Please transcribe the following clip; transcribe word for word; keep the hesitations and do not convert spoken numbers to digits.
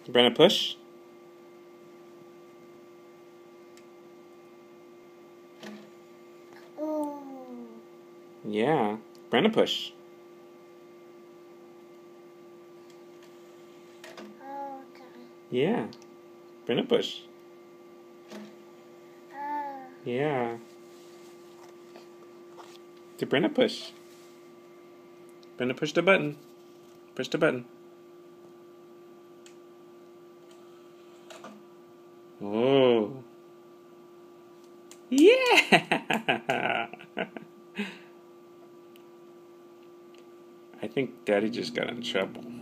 Brenna, push. Oh. Yeah. Brenna, push. Okay. Yeah. Brenna, push. Oh. Yeah. To Brenna, push. Brenna, push the button. Push the button. Oh. Yeah! I think Daddy just got in trouble.